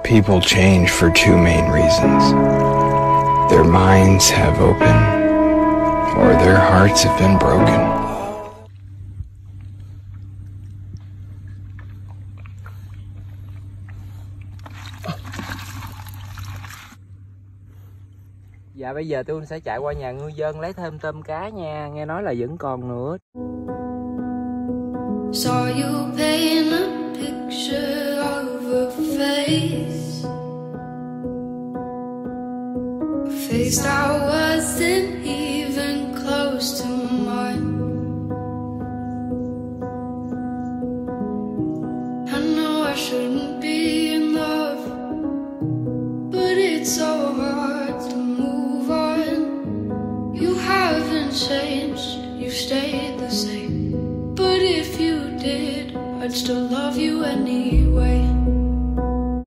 People change for two main reasons. Their minds have opened, or their hearts have been broken. Dạ bây giờ tôi sẽ chạy qua nhà ngư dân lấy thêm tôm cá nha, nghe nói là vẫn còn nữa. Saw you paint a picture of a face I